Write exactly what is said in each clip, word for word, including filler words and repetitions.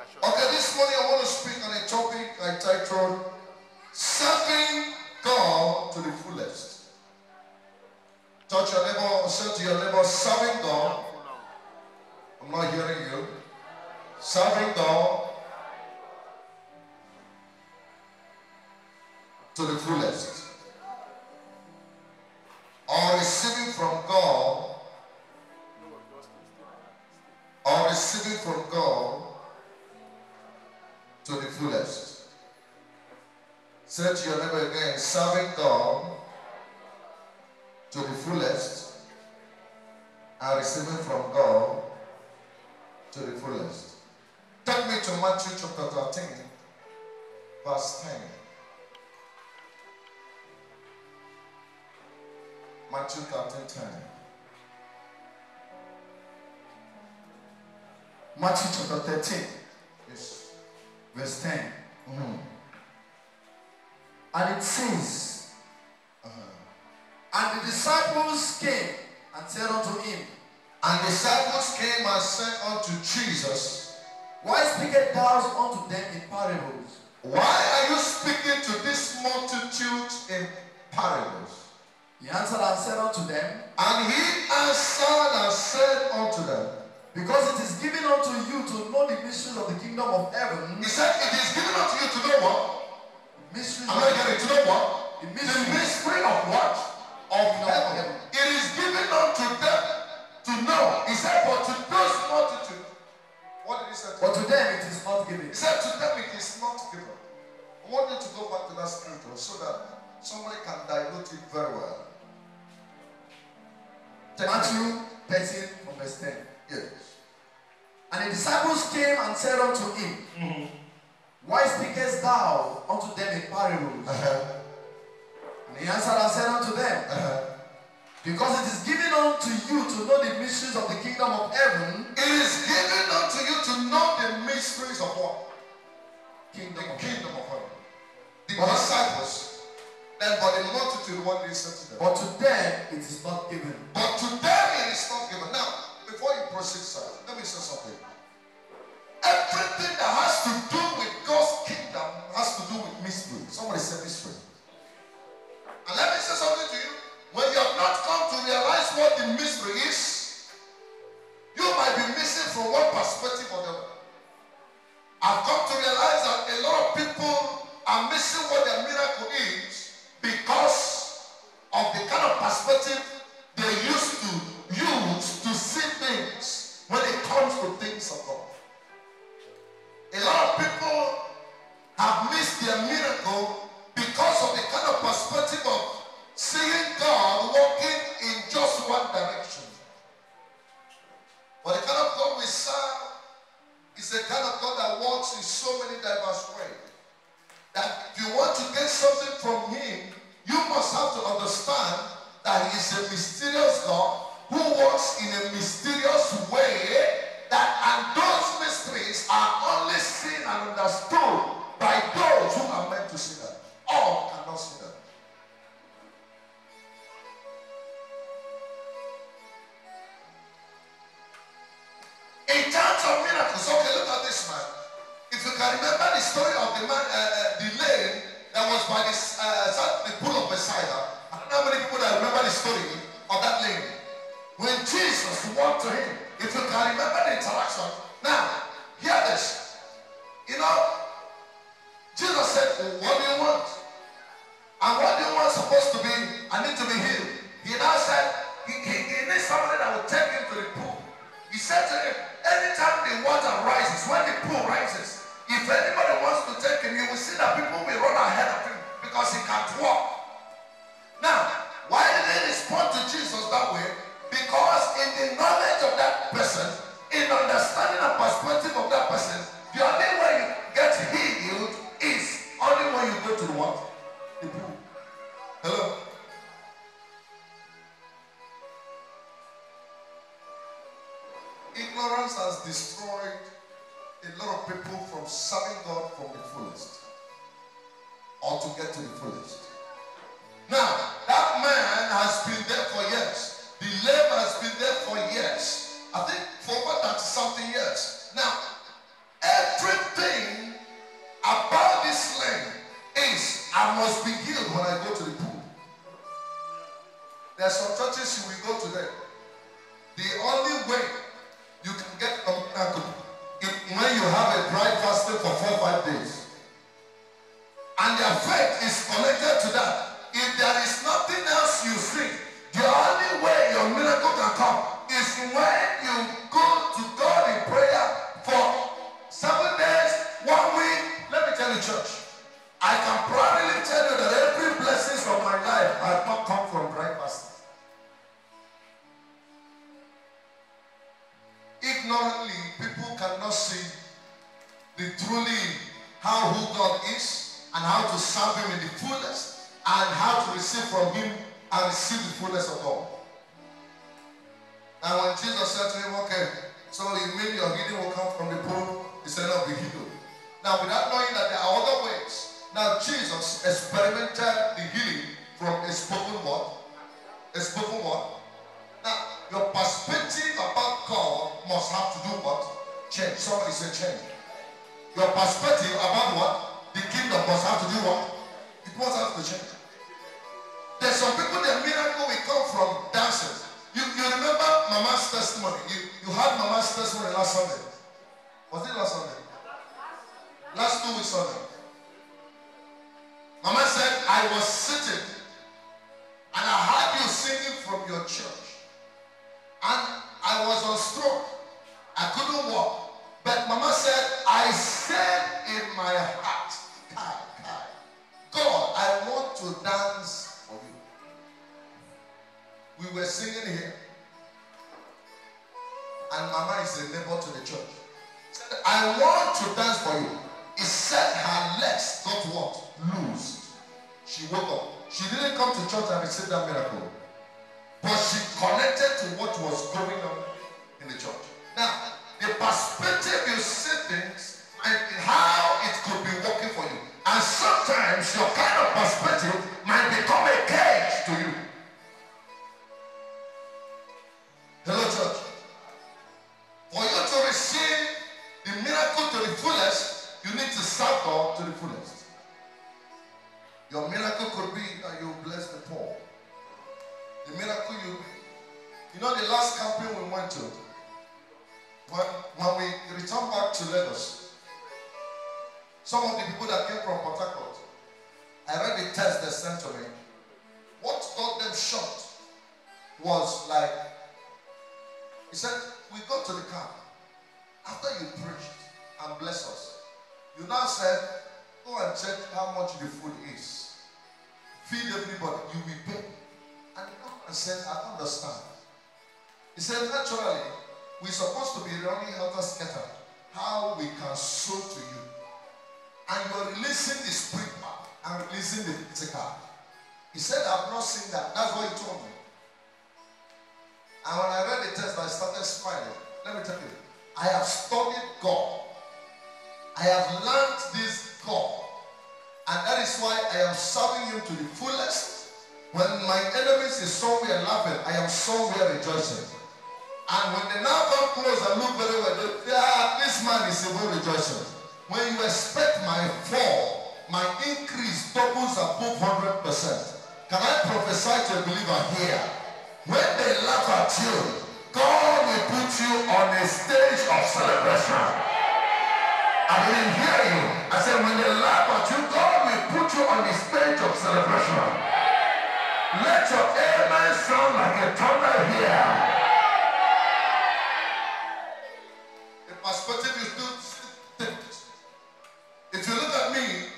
Okay, this morning I want to speak on a topic I titled Serving God to the Fullest. Touch your neighbor, say to your neighbor, serving God. I'm not hearing you. Serving God to the fullest. Or receiving from God, or receiving from God to the fullest. Say to your neighbor again, serving God to the fullest and receiving from God to the fullest. Take me to Matthew chapter thirteen, verse ten. Matthew thirteen, ten. Matthew chapter thirteen, Yes. verse ten. Mm-hmm. And it says, uh-huh. And the disciples came and said unto him, And disciples came and said unto Jesus, Why speakest thou unto them in parables? Why are you speaking to this multitude in parables? He answered and said unto them, And he answered and said unto them, Because it is given unto you to know the mysteries of the kingdom of heaven. He said, it is given unto you to know what? Mysteries I'm of not getting to know what? the The mysteries mystery of what? Of heaven. It is given unto them to know. He said, but to those multitude. What did he say? But to them it is not given. He said, to them it is not given. I want you to go back to that scripture so that somebody can dilute it very well. Matthew thirteen from verse ten. Yes. And the disciples came and said unto him, mm-hmm. Why speakest thou unto them in parables? Uh-huh. And he answered and said unto them, Uh-huh. Because it is given unto you to know the mysteries of the kingdom of heaven. It is given unto you to know the mysteries of what? Kingdom The of kingdom of heaven. The But- disciples. Then but the multitude, what did he say to them? But to them it is not given. But to them it is not given. Now, before you proceed, sir, let me say something. Everything that has to do with God's kingdom has to do with mystery. Somebody say mystery. And let me say something to you. When you have not come to realize what the mystery is, you might be missing from one perspective or the other. I've come to realize that a lot of people are missing what their miracle is because of the kind of perspective they used to use to see things when it comes to things of God. A lot of people have missed their miracle because of the kind of perspective of seeing God walking in just one direction. But the kind of God we serve is a kind of God that walks in so many diverse ways. That if you want to get something from Him, you must have to understand that He is a mysterious God who works in a mysterious way, that and those mysteries are only seen and understood by those who are meant to see them. All cannot see them. In terms of miracles, okay, look at this man. If you can remember the story of the man, uh, uh, the lane that was by this, uh, the pool of Bethesda. I don't know how many people that remember the story of that lane. When Jesus walked to him, if you can remember the interaction. Now, hear this. You know, Jesus said, what do you want? And what do you want supposed to be? I need to be healed. He now said, he, he, he needs somebody that will take him to the pool. He said to him, anytime the water rises, when the pool rises, if anybody wants to take him, you will see that people will run ahead of him because he can't walk. Now, why did they respond to Jesus that way? Because in the knowledge of that person, in understanding and perspective of that person, the only way you get healed is only when you go to the what? The pool. Hello? Ignorance has destroyed a lot of people from serving God from the fullest, or to get to the fullest. Now, that man has been there for years. The lame has been there for years. I think for over thirty something years. Now, every I must be healed when I go to the pool. There are some churches you will go to them. The only way you can get a miracle is when you have a dry fasting for four or five days. And their faith is connected to that. If there is nothing else you see, the only way your miracle can come is when you go to God in prayer for seven days, one week. Let me tell you, church, I can proudly tell you that every blessing of my life has not come from dry fasting. Ignorantly, people cannot see the truly how who God is and how to serve Him in the fullness and how to receive from Him and receive the fullness of God. And when Jesus said to him, okay, so you mean your healing will come from the pool? He said, no, be healed. Now, without knowing that there are other ways, now Jesus experimented the healing from a spoken word. A spoken word. Now, your perspective about God must have to do what? Change. Somebody say change. Your perspective about what? The kingdom must have to do what? It must have to change. There's some people, their miracle will come from dancing. You, you remember Mama's testimony. You, you had Mama's testimony last Sunday. Was it last Sunday? Last two weeks Sunday. Mama said, I was sitting and I heard you singing from your church. And I was on stroke. I couldn't walk. But Mama said, I said in my heart, Kai, Kai, God, I want to dance for you. We were singing here. And Mama is a neighbor to the church. Said, I want to dance for you. It said her legs got what? Loosed. She woke up. She didn't come to church and receive that miracle. But she connected to what was going on in the church. Now, the perspective you see things and how it could be working for you. And sometimes your kind of perspective might become a cage to you. Hello, church. For you to receive the miracle to the fullest, you need to serve God to the fullest. Your miracle could be that you bless the poor. The miracle you, you know, the last campaign we went to, when, when we returned back to Lagos, some of the people that came from Port Harcourt, I read the text they sent to me. What got them shocked was like, he said, we got to the camp. After you preached and blessed us, you now said, go and check how much the food is. Feed everybody, you will pay. And the man said, I don't understand. He said, naturally, we're supposed to be running helter skelter how we can sow to you. And you're releasing the spiritual and releasing the physical. He said, I've not seen that. That's what he told me. And when I read the text, I started smiling. Let me tell you, I have studied God. I have learned this God. And that is why I am serving Him to the fullest. When my enemies is somewhere laughing, I am somewhere rejoicing. And when they now come close and look very well, they say, ah, this man is even rejoicing. When you expect my fall, my increase doubles above one hundred percent. Can I prophesy to a believer here? When they laugh at you, God will put you on a stage of celebration. I didn't hear you. I said, when they laugh at you, God will put you on the stage of celebration. Let your amen sound like a thunder here. The perspective is good. If you look at me,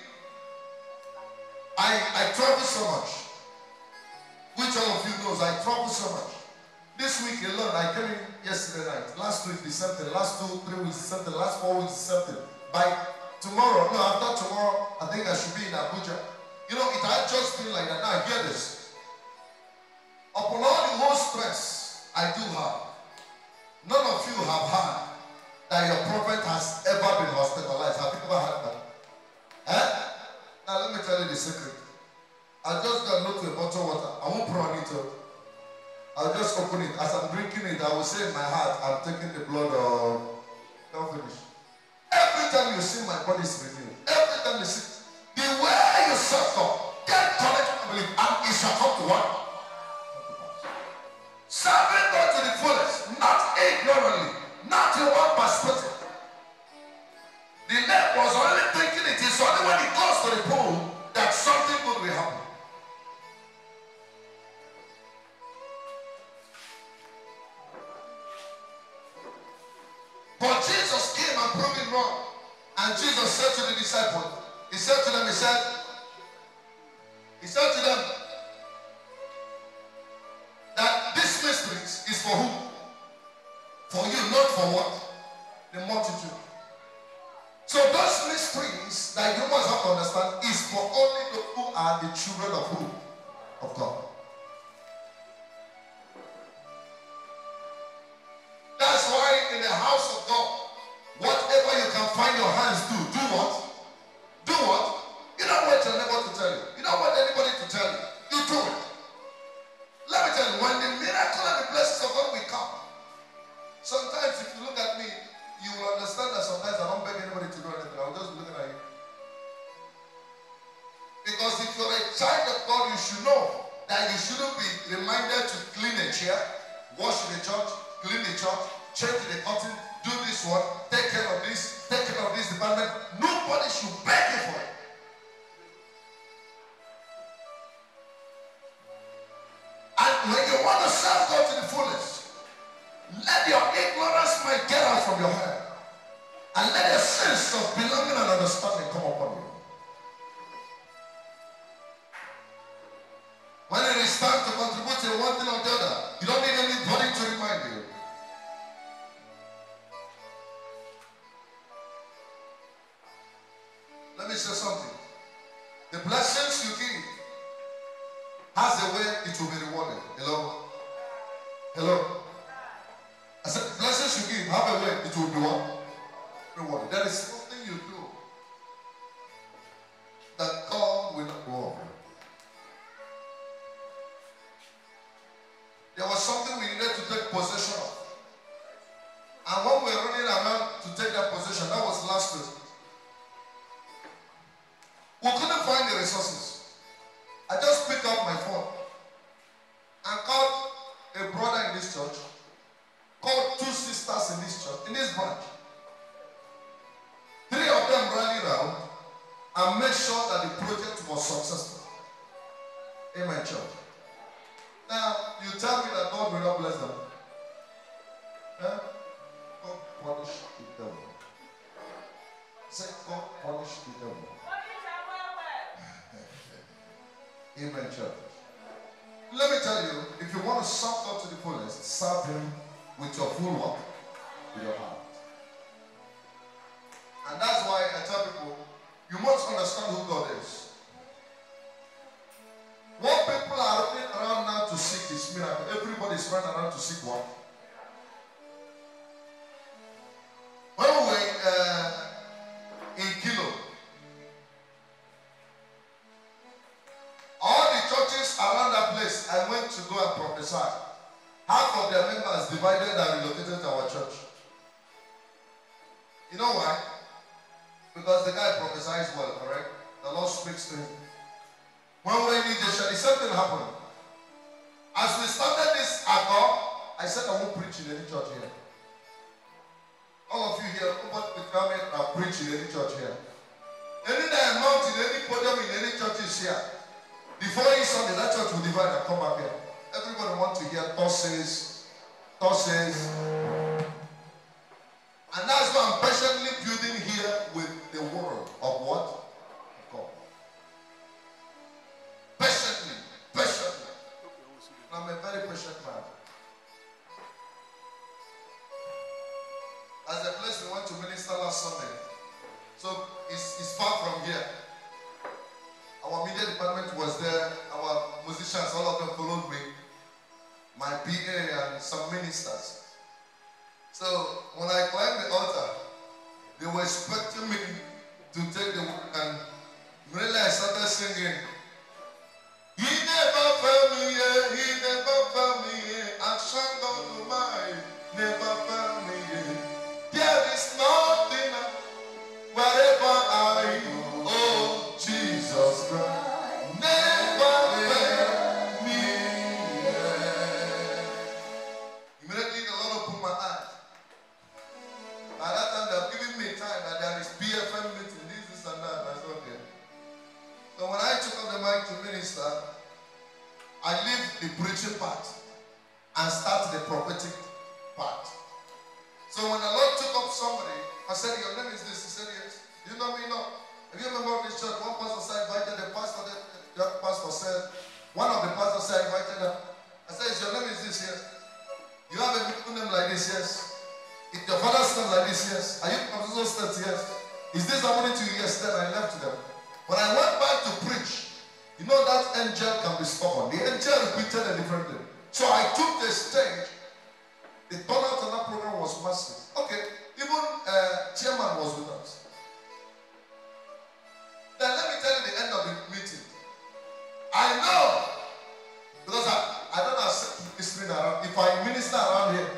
I, I travel so much. Which all of you knows I travel so much. This week alone, I came in yesterday night. Last week the same thing. Last two, three weeks the same thing. Last four weeks the same thing. By tomorrow, no, after tomorrow, I think I should be in Abuja. You know, it had just been like that. Now, hear this. Upon all the whole stress I do have, none of you have heard that your prophet has ever been hospitalized. Have you ever heard that? Eh? Now, let me tell you the secret. I just got to look to a bottle of water. I won't pour on it up. I'll just open it. As I'm drinking it, I will say in my heart, I'm taking the blood of... Don't finish. Every time you see my body is renewed. Every time you see... The way you serve God, get connected and believe, and it shall come to what? Serving God to the fullest, not ignorantly, not in one perspective. The leg was only thinking it is only when it goes to the pool that something good will happen. But Jesus came and proved it wrong. And Jesus said to the disciples, he said to them, he said, he said to them that this mystery is for who? For you, not for what? The multitude. So those mysteries that you must have to understand is for only those who are the children of who? Of God. That's why in the house of God, whatever you can find your hands do, do what? Do what? You don't wait your neighbor to tell you. You don't want anybody to tell you. You do it. Let me tell you, when the miracle and the blessings of God will come, sometimes if you look at me, you will understand that sometimes I don't beg anybody to do anything. I'll just be looking at you. Because if you're a child of God, you should know that you shouldn't be reminded to clean a chair, wash the church, clean the church, change the curtain, do this one, take care of this, take care of this department. Nobody should beg you for it. And when you want to serve God to the fullest, let your ignorance mind get out from your head. And let a sense of belonging and understanding come upon you. When it is time to contribute to one thing or the other, you don't need anybody to remind you. Let me say something. The blessings you give has a way it will be rewarded. Hello? Hello? I said, the blessings you give have a way it will be what? Rewarded. There is nothing you do that God will not reward. There was something we needed to take possession of. And when we were running around to take that possession, that was last week. We couldn't find the resources. I just picked up my phone and called a brother in this church, called two sisters in this church, in this branch. Three of them rallied around and made sure that the project was successful in my church. Now, you tell me that God will not bless them. Huh? God punish the devil. Say, God punish the devil. Amen, church. Let me tell you, if you want to serve God to the fullest, serve Him with your full heart, with your heart. And that's why I tell people, you must understand who God is. What people are running around now to seek is miracle. Everybody is running around to seek what? When we were uh, in Kilo, all the churches around that place, I went to go and prophesy. Half of their members divided and relocated to our church. You know why? Because the guy prophesies well, correct? The Lord speaks to him. When we were in Egypt, the same thing happened. As we started this Agor, I said I won't preach in any church here. All of you here, nobody will tell me that I'll preach in any church here. Any amount in any podium in any church is here. Before each Sunday, that church will divide and come back here. Everybody wants to hear tosses, tosses. And that's why I'm patiently building here with the word of what? Of God. Patiently, patiently. I'm a very patient man. As a place we went to minister last Sunday, so it's, it's far from here. Our media department was there, our musicians, all of them followed me, my P A and some ministers. So when I climbed the altar, they were expecting me to take the work, and really I started singing, He never failed me yet, He never failed me yet, action God to mine, never failed me yet. There is nothing wherever I go, oh Jesus Christ. minister, I leave the preaching part and start the prophetic part. So when the Lord took up somebody, I said, your name is this. He said, yes. Do you know me? No. Have you remember this church? One pastor said, invited the pastor. The other pastor said, one of the pastors said, invited them. I said, is your name is this? Yes. You have a middle name like this? Yes. Is your father's name like this? Yes. Are you from those states? Yes. Is this happening to you? Yes. Then I left them. When I went back to preach, you know that angel can be stubborn. The angel repeated a different thing. So I took the stage. The turnout on that program was massive. Okay, even uh, chairman was with us. Then let me tell you the end of the meeting. I know, because I, I don't accept ministering around. If I minister around here,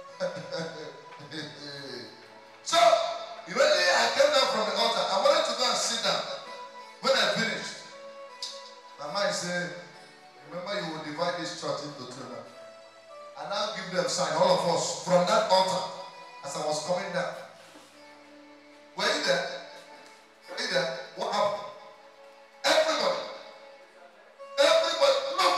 so immediately I came down from the altar. I wanted to go and sit down. When I finished, my mind said, remember you will divide this church into two now. And now give them sign, all of us, from that altar, as I was coming down. Were you there? Were you there? What happened? Everybody. Everybody.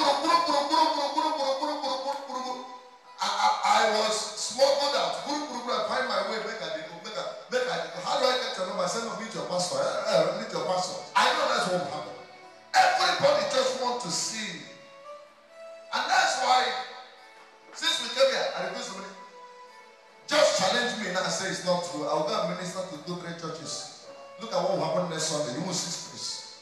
I, I, I was smuggled out. I find my way. Make a, make a, make a, how do I get to know myself? Meet your pastor. Meet your pastor. I know that's what happened. Everybody just want to see. And that's why, since we came here, I refuse to believe. Just challenge me and I say it's not true. I will go and minister to two, three churches. Look at what will happen next Sunday. You will see space.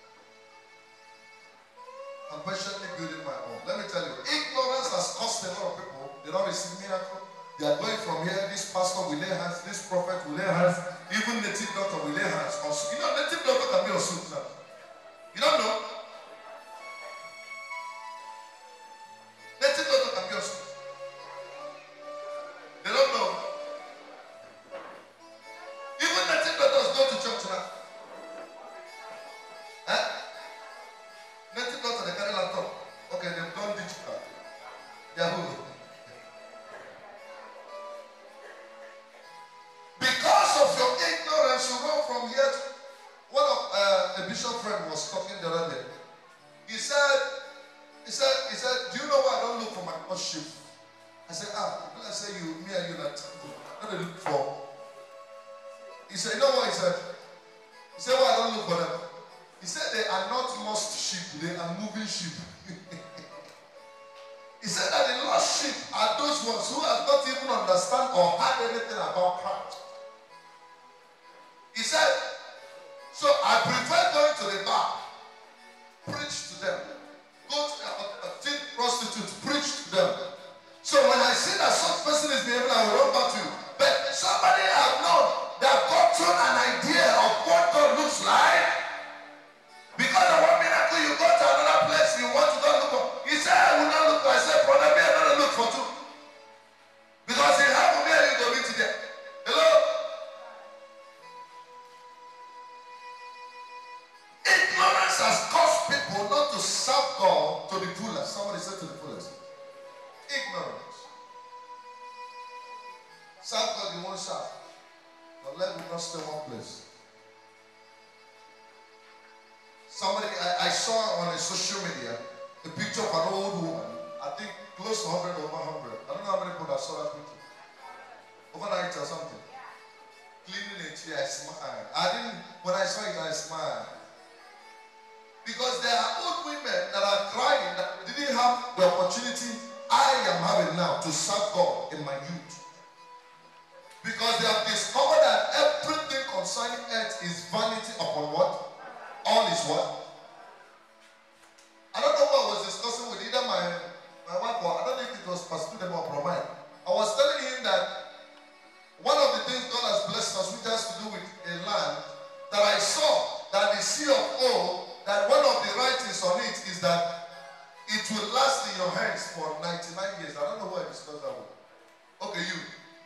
I'm patiently building my own. Let me tell you, ignorance has cost a lot of people. They don't receive miracle. They are going from here. This pastor will lay hands. This prophet will lay hands. Even native doctor will lay hands. You know, native doctor can be a suit now. You don't know? Native doctor can be a suit. They don't know. Even native doctors go to church now. Eh? Native doctor, they carry laptop. Okay, they've done digital. Yahoo. Because of your ignorance, you run from here to one of uh, a bishop friend was talking the other day. He said, he said, he said, do you know why I don't look for my worship? I said, ah, I say you, me and you not what do they look for? He said, you know what he said? He said, why I don't look for them? He said they are not lost sheep, they are moving sheep. He said that the lost sheep are those ones who have not even understand or heard anything about Christ. He said, so I prefer going to the bar, preach to them. Go to a, a teen prostitute, preach to them. So when I see that such person is behaving, I will run back to you. But somebody I have known, they have gotten an idea of what God looks like. Because of one miracle, you go to another place, you want to go look for. He said, I will not look for. I said, brother, me, I don't look for two. Because he have me, you go meet there. Hello? Ignorance has caused people not to serve God to the fullest. Somebody said to the fullest. Ignorance. Serve God, you won't serve. But let me not stay one place. Somebody, I, I saw on a social media a picture of an old woman, I think close to one hundred over one hundred. I don't know how many people that saw that picture. Overnight or something. Cleaning a chair, I smiled. I didn't, when I saw it, I smiled. Because there are old women that are crying that didn't have the opportunity I am having now to serve God in my youth. Because they have discovered that everything concerning earth is vanity upon what? All is what? I don't know what I was discussing with either my, my wife or I don't know if it was Pastor Dem or Bromine. I was telling him that one of the things God has blessed us, which has to do with a land, that I saw that the sea of O, that one of the writings on it is that it will last in your hands for ninety-nine years. I don't know why I discussed that one. Okay, you.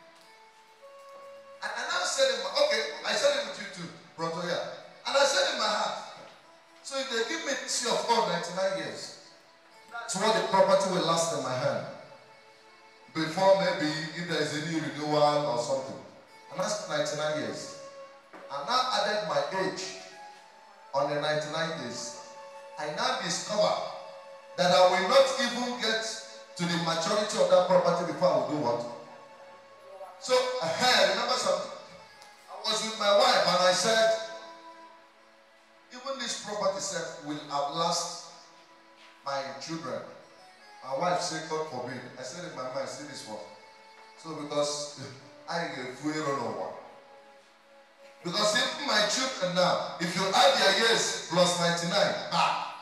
And I now said in my, okay, I said it with you too, Brother, yeah. And I said in my heart, so if they give me sea of O ninety-nine years, that's what the property will last in my hand. Before maybe if there is any renewal or something. And that's ninety-nine years. I now added my age on the ninety-nine days. I now discover that I will not even get to the majority of that property before I will do what? So, I remember something. I was with my wife and I said, even this property self will outlast my children. My wife said, God forbid. I said in my mind, see this one. So because I don't know what. Because even my children now, if you add their years plus ninety-nine, ah.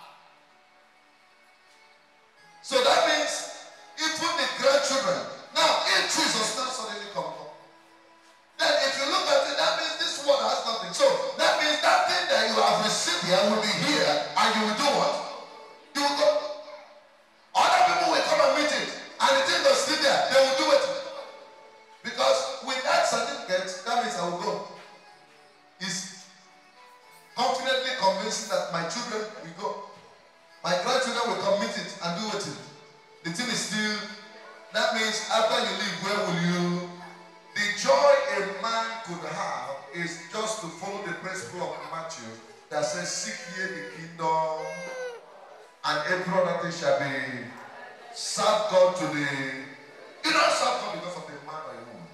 So that means even the grandchildren. Now, if Jesus now suddenly come up, then if you look at it, that means this world has nothing. So that means that thing that you have received here will be here, and you will do what? You will go. Other people will come and meet it, and the thing that's still there, they will do it. Because with that certificate, that means I will go. Is confidently convincing that my children will go. My grandchildren will commit it and do it. The thing is still, that means after you leave, where will you? The joy a man could have is just to follow the principle of Matthew that says, seek ye the kingdom, and every other thing shall be serve God to the. You don't serve God because of the man or a woman.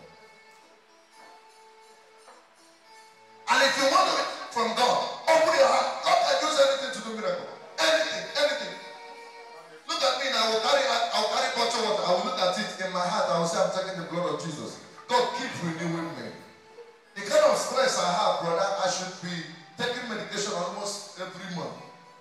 And if you want to be from God, open your heart. God can use anything to do miracle. Anything, anything. Look at me now. I will carry, I will carry bottle water. I will look at it in my heart. I will say, I'm taking the blood of Jesus. God keep renewing me. The kind of stress I have, brother, I should be taking medication almost every month.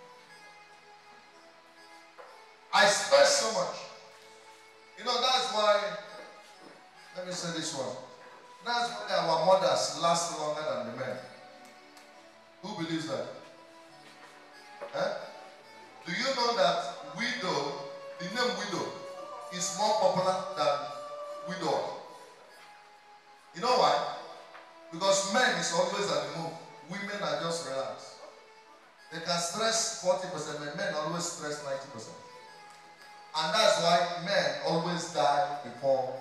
I stress so much. You know, that's why, let me say this one. That's why our mothers last longer than the men. Who believes that? Eh? Do you know that widow, the name widow, is more popular than widow? You know why? Because men is always at the move. Women are just relaxed. They can stress forty percent, but men always stress ninety percent. And that's why men always die before.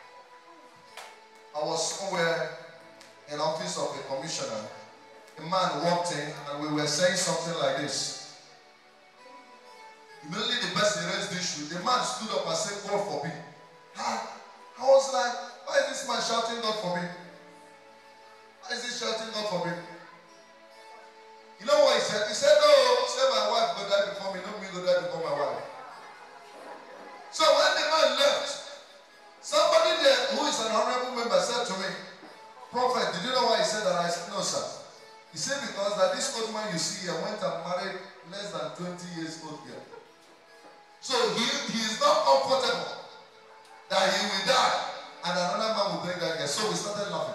I was somewhere in the office of a commissioner. A man walked in and we were saying something like this. Immediately the person raised the issue. The man stood up and said, God forbid. I, I was like, why is this man shouting God forbid? Why is he shouting God forbid? You know what he said? He said, no, say my wife go die before me, not me go die before my wife. So when the man left, somebody there who is an honorable member said to me, Prophet, did you know why he said that? I said, no, sir. He said, because that this old man you see here went and married less than twenty years old girl. So he, he is not comfortable that he will die and another man will bring that girl. So we started laughing.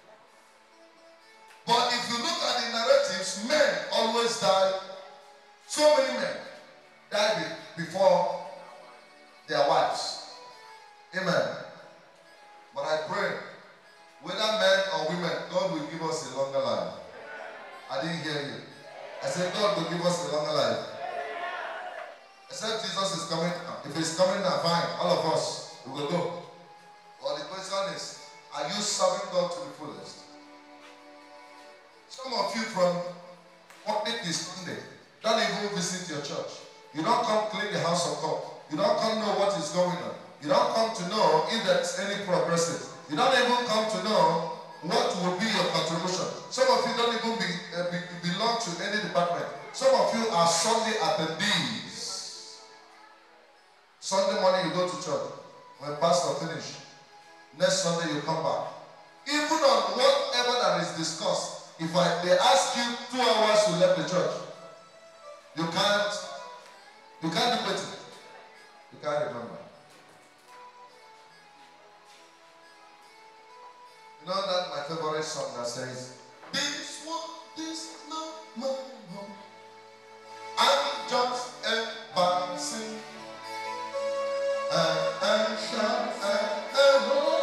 But if you look at the narratives, men always die. So many men die before their wives. Amen. But I pray, whether men or women, God will give us a longer life. I didn't hear you. I said, God will give us a longer life. I said, Jesus is coming now. If he's coming now, fine. All of us, we will go. But the question is, are you serving God to the fullest? Some of you from Monday to Sunday don't even visit your church. You don't come clean the house of God. You don't come know what is going on. You don't come to know if there's any progressive. You don't even come to know what will be your contribution. Some of you don't even be, uh, be, belong to any department. Some of you are Sunday attendees. Sunday morning you go to church. When pastor finish, next Sunday you come back. Even on whatever that is discussed, if I, they ask you two hours you left the church, you can't, you can't do it. You can't remember. You know that my favorite song that says, this one is not my home. I'm just advancing. And I shall and oh,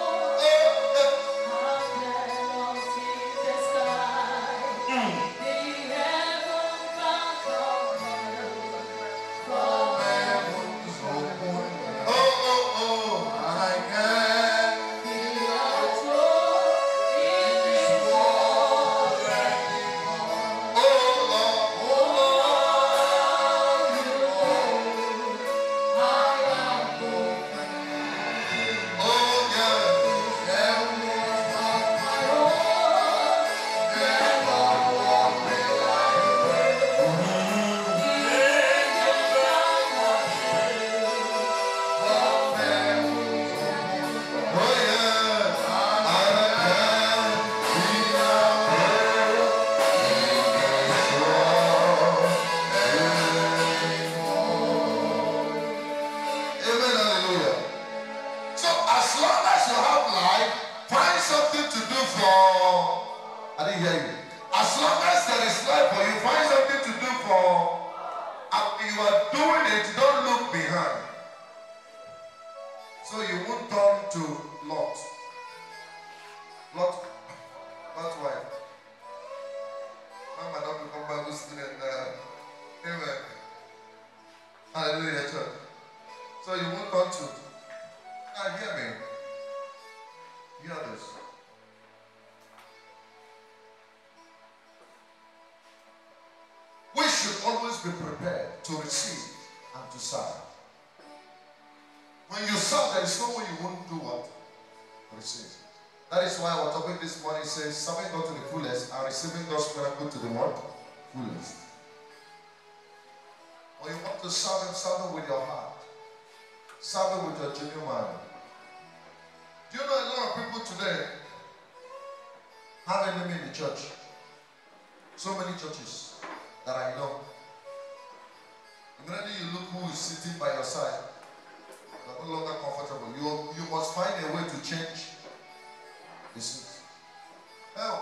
Amen, hallelujah. So as long as you have life, find something to do for, I didn't hear you. As long as there is life for you, find something to do for, and you are doing it, don't look behind. So you won't turn to Lot. Lot, Lot's wife. Mama don't become Bible student. Uh, amen. Hallelujah, church. So you won't turn to. Now hear me. Hear this. We should always be prepared to receive and to serve. When you serve, there is no way you won't do what? Receive. That is why our topic this morning says, serving God to the fullest and receiving God's miracle to the what? Fullest. When you want to serve Him, serve Him with your heart. Serve Him with your genuine mind. Do you know a lot of people today have an enemy in the church? So many churches that I know. Immediately you look who is sitting by your side, you are no longer comfortable. You, you must find a way to change the seat. Hell,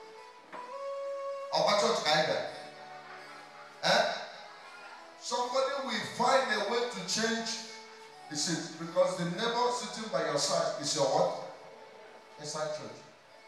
our church either. Eh? Somebody will find a way to change the seat because the neighbor sitting by your side is your what? Inside church.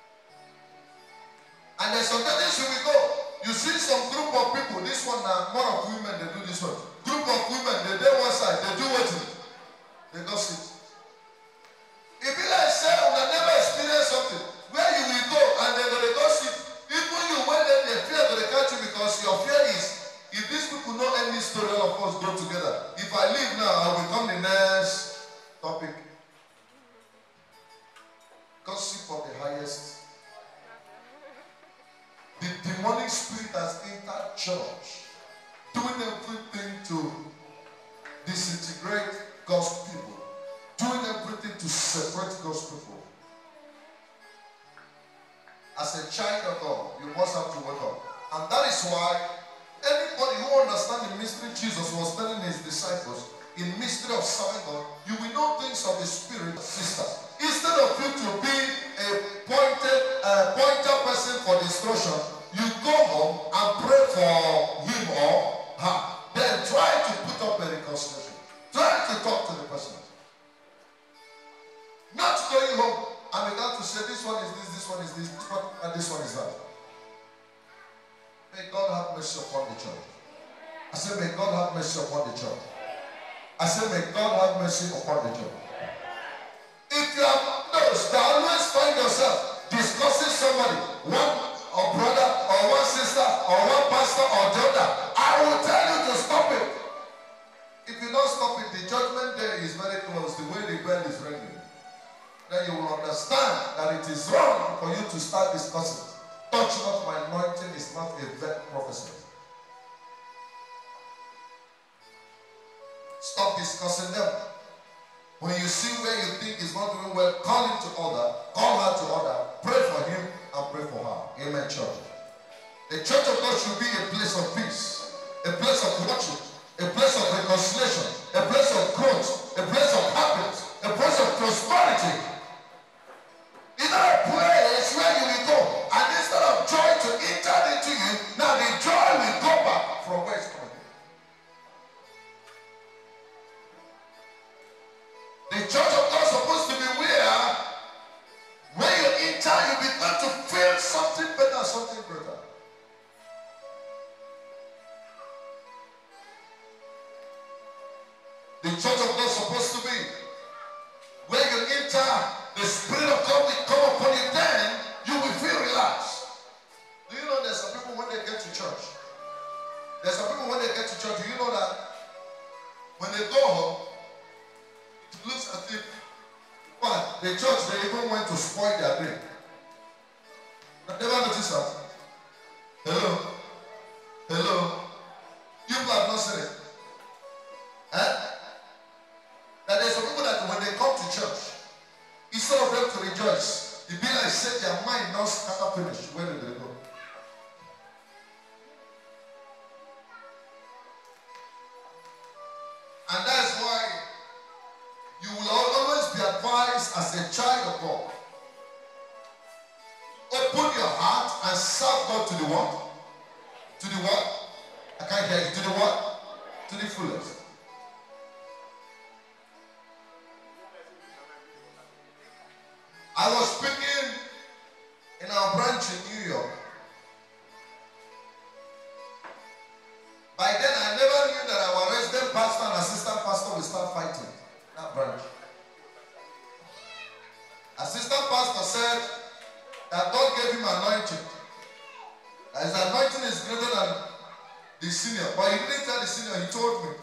And there's some days you will go. You see some group of people, this one now, more of women, they do this one. Group of women, they do one side, they do what? They go sit. If you like say, you never experience something, where you will go and then they go sit. Even you, when they, they fear to the country because your fear is, if these people know any story, all of us go together. If I leave now, I will become the next topic. Gossip of the highest. The demonic spirit has entered church, doing everything to disintegrate God's people, doing everything to separate God's people. As a child of God, you must have to wake up. And that is why anybody who understands the mystery Jesus was telling his disciples, in mystery of serving God, you will know things of the Spirit, sister. Instead of you to be a pointed, uh, pointer person for destruction, you go home and pray for him or her. Then try to put up a reconciliation. Try to talk to the person. Not going home and began to say, this one is this, this one is this, this one, and this one is that. May God have mercy upon the church. I say, may God have mercy upon the church. I say, may God have mercy upon the church. If you are those that always find yourself discussing somebody, one or brother or one sister or one pastor or the other, I will tell you to stop it. If you don't stop it, the judgment day is very close, the way the bell is ringing. Then you will understand that it is wrong for you to start discussing. Touch not my anointing is not a vet prophecy. Stop discussing them. When you see where you think is not doing well, call him to order, call her to order, pray for him and pray for her. Amen, church. The church of God should be a place of peace, a place of worship, a place of reconciliation, a place of growth, a place of happiness, a place of prosperity. It's not a place where you will go, and instead of joy to enter into you, now the joy will go back from where it's coming. The church of God is supposed to be where when you enter, you begin to feel something better, something greater. The church of God is supposed to be where you enter, the Spirit of God will come upon you, then you will feel relaxed. Do you know there's some people when they get to church? There's some people when they get to church, do you know that when they go home, it looks as if, but the church, they even went to spoil their day. I've never noticed that. Hello? Hello? You people have not seen it. Eh? That there's some people that when they come to church, instead of them to rejoice, it be like set their mind now scatter finish. Where did they go? And that's why is as a child of God. Open your heart and serve God to the what? To the what? I can't hear you. To the what? To the fullest. I was speaking in our branch in New York. By then, I never knew that our resident pastor and assistant pastor will start fighting that branch. Assistant pastor said that God gave him anointing. That his anointing is greater than the senior. But he didn't tell the senior, he told me.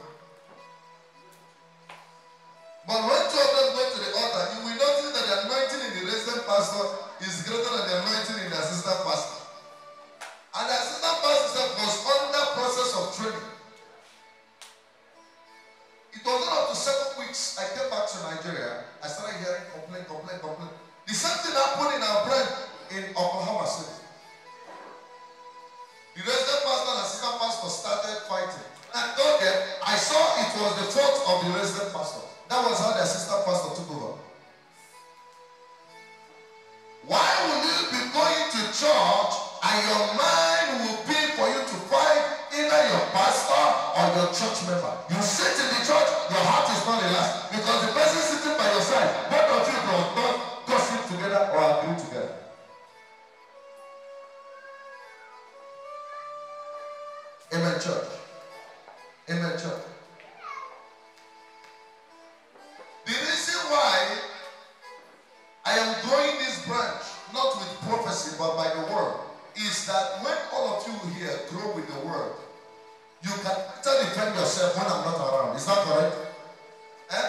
But when two of them go to the altar, you will notice that the anointing in the resident pastor is greater than the anointing in the assistant pastor. And the assistant pastor was under process of training. It was not up to seven weeks. I came back to Nigeria. I started hearing complaint, complaint, complaint. The same thing happened in our branch in Oklahoma City. The resident pastor and assistant pastor started fighting. And I told them, I saw it was the fault of the resident pastor. That was how the assistant pastor took over. Why will you be going to church and your mind will be for you to fight either your pastor or your church member? You sit in the church, your heart is not relaxed because the person sitting by your side, both of you do not gossip together or agree together. Amen, church. Amen, church. The reason why I am growing this branch, not with prophecy, but by the word, is that when all of you here grow with the word, you can better defend yourself when I'm not around. Is that correct? Eh?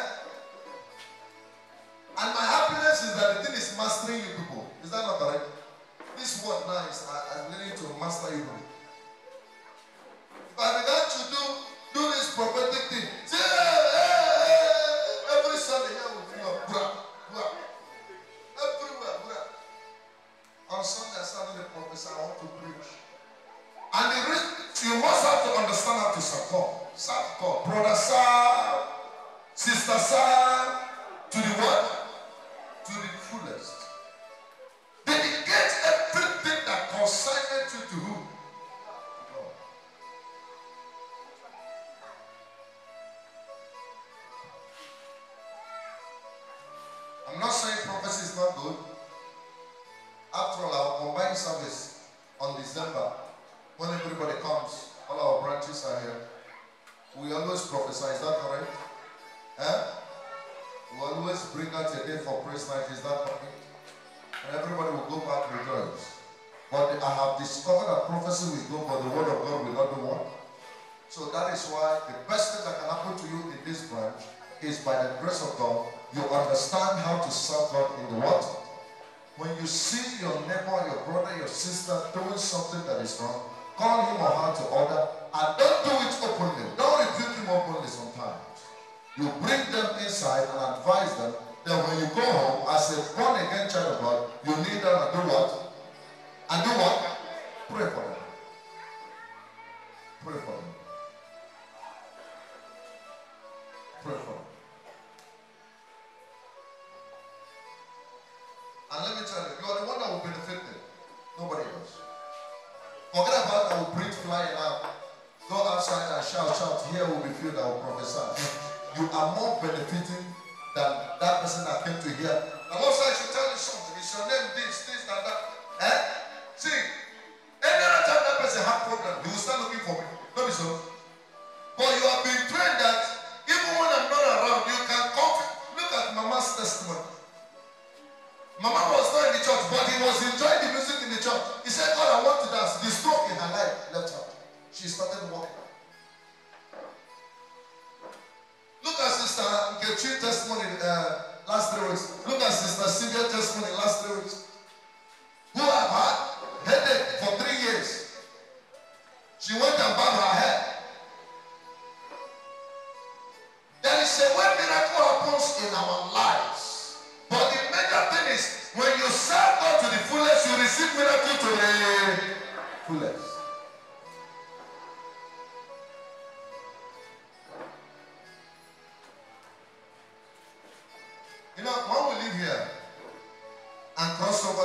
And my happiness is that the thing is mastering you people. Is that not correct? This word now is I'm learning to master you people. If I began to do, do this prophetic thing, say, hey, hey, hey, every Sunday here with you, bra, bra. Everywhere, bra. On Sunday, I started the prophecy, I want to preach. And the reason, you must have to understand how to support. Support. Brother sir, sister sir, to the what? To the fullest. Dedicate everything that concerns you to who? God. I'm not saying prophecy is not good. After all, our combined service on December, when everybody comes, all our branches are here. We always prophesy, is that correct? Eh? We always bring out a day for praise night, is that correct? And everybody will go back rejoice. But I have discovered that prophecy will go, but the word of God will not do what? So that is why the best thing that can happen to you in this branch is by the grace of God, you understand how to serve God in the what? When you see your neighbor, your brother, your sister doing something that is wrong, call him or her to order and don't do it openly. Don't rebuke him openly sometimes. You bring them inside and advise them. Then when you go home as a born again child of God, you need them and do what? And do what? Pray for them. Pray for them. Pray for them. And let me tell you, you are the one that will benefit them. Nobody else. Forget about I will breathe flying out. Go outside and shout, shout. Here will be filled, I will prophesy. You are more benefiting than that person that came to hear. The Lord said, I should tell you something. It's your name, this, this, and that. Eh? See, any other time that person have problem, he will start looking for me. Not be so. But you have been trained that even when I'm not around, you can come. Look at Mama's testimony. Mama was not in the church, but he was enjoying the music in the church. He said, God, I want to dance. The stroke in her life left her. She started walking. Look at Sister Nkechi's testimony uh, last three weeks. Look at Sister Sylvia's testimony last three weeks. Who have had headache for three years. She went and bowed her head. There is a way miracle happens in our lives. But the major thing is, when you serve God to the fullest, you receive miracle to the fullest. You know, when we live here,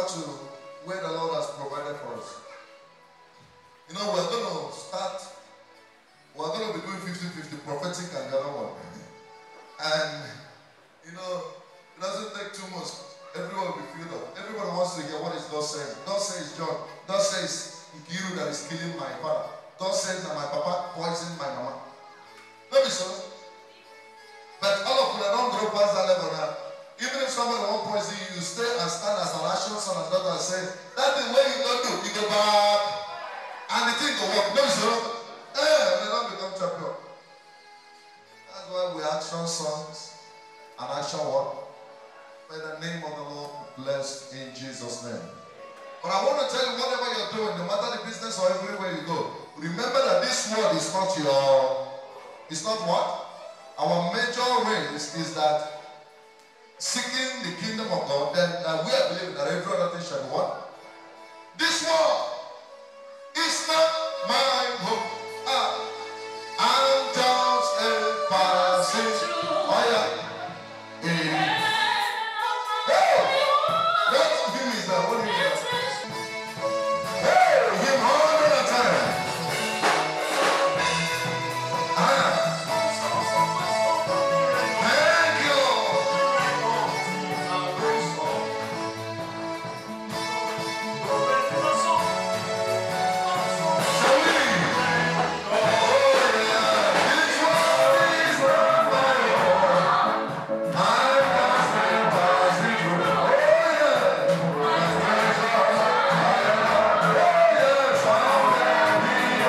to where the Lord has provided for us. You know, we're going to start, we're going to be doing fifty fifty, prophetic and the other one. And, you know, it doesn't take too much. Everyone will be filled up. Everybody wants to hear what is God saying. God says, John. God says, Nkiru that is killing my father. God says that my papa poisoned my mama. Not be so. But all of you don't go past that level now. Even if somebody won't poison you, you stay and stand as an action son and daughter and say, that's the way you don't do. You go back. And the thing will work. No, so. Eh, they don't become champion. That's why we action songs and action what? May the name of the Lord be blessed in Jesus' name. But I want to tell you, whatever you're doing, no matter the business or everywhere you go, remember that this word is not your, it's not what? Our major race is that seeking the kingdom of God, then uh, we are believing that every other thing shall be what? This word is not my hope. Ah, I'm just a passing. Oh yeah. Eh. Hey, what hymn is that? What hymn is that? Hey, him all the time. Ah. Thank you. Shall we? Oh yeah. This one is not my own. I'm just a passing through. Oh yeah. Yes, I'll be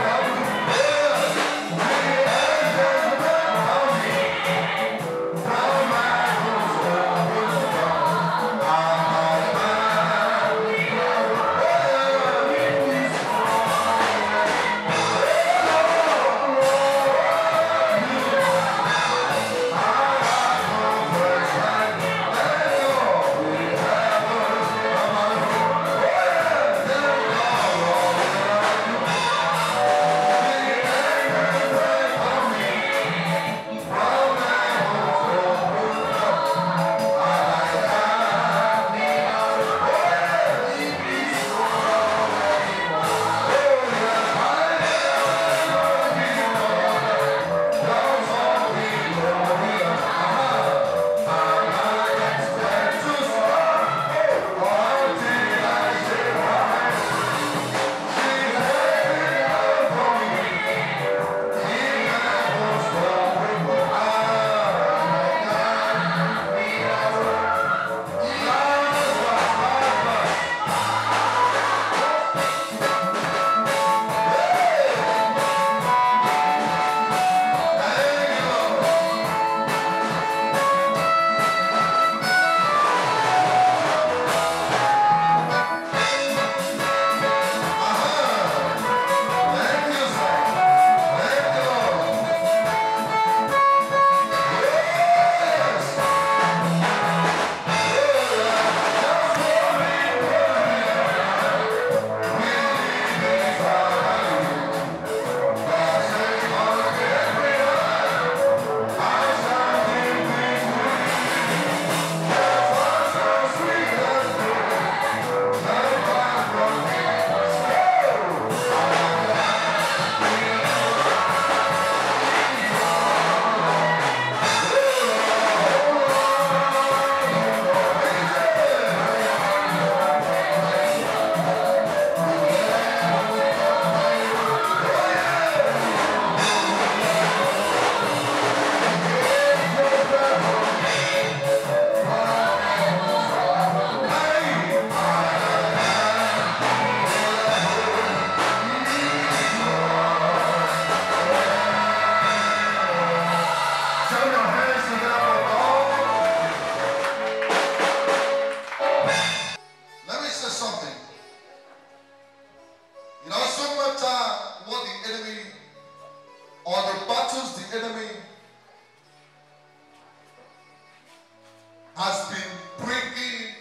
has been bringing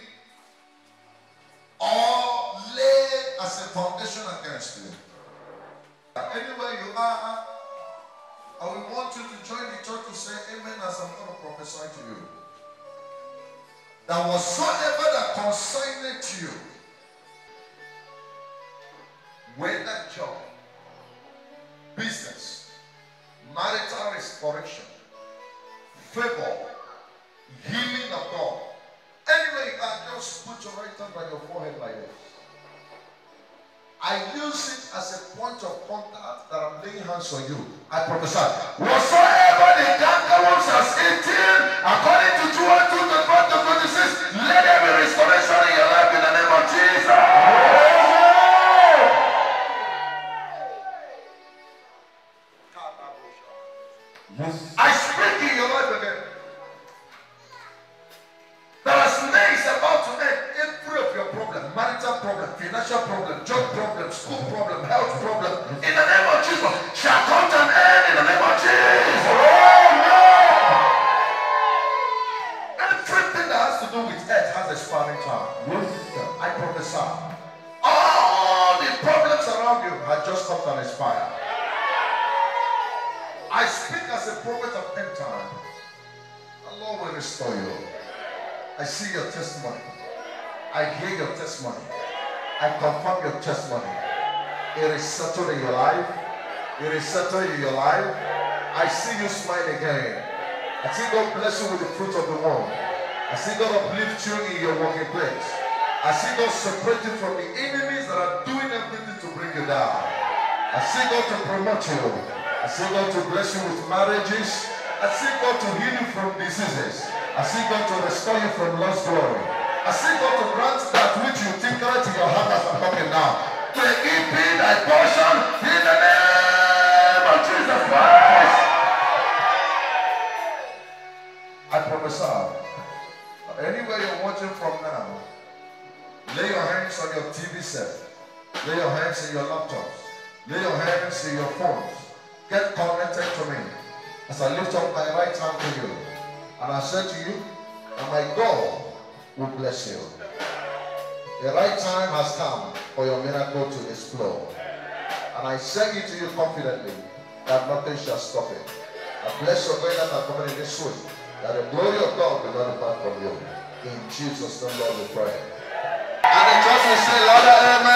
or laid as a foundation against you. Anywhere you are, I will want you to join the church to say amen as I'm going to prophesy to you. That whatsoever that concerneth you, whether job, business, marital restoration, favor, healing of God. Anyway, you can just put your right hand on your forehead like this. I use it as a point of contact that I'm laying hands on you. I prophesy. Whatsoever the cankerworms has eaten, according to twenty-two, twenty-five to twenty-six, let there be restoration in your life in the name of Jesus. I speak in your life again. There are snakes about to end every of your problem, marital problem, financial problem, job problem, school problem, health problem. In the name of Jesus, shall come to an end in the name of Jesus. Oh no! Everything that has to do with earth has expiring time. I prophesy. All the problems around you have just come to an expire. I speak as a prophet of end time. The Lord will restore you. I see your testimony. I hear your testimony. I confirm your testimony. It is settled in your life. It is settled in your life. I see you smile again. I see God bless you with the fruit of the womb. I see God uplift you in your working place. I see God separate you from the enemies that are doing everything to bring you down. I see God to promote you. I see God to bless you with marriages. I see God to heal you from diseases. I see God to restore you from lost glory. I see God to grant that which you think right in your heart as I'm talking now. May it be thy portion in the name of Jesus Christ. I prophesy. Anywhere you're watching from now, lay your hands on your T V set. Lay your hands in your laptops. Lay your hands in your phones. Get connected to me as I lift up my right hand to you. And I said to you, and my God will bless you. The right time has come for your miracle to explode. And I say it to you confidently that nothing shall stop it. I bless your way that are coming in this week, that the glory of God will not depart from you. In Jesus' name, Lord, we pray. And the church will say, Lord, amen.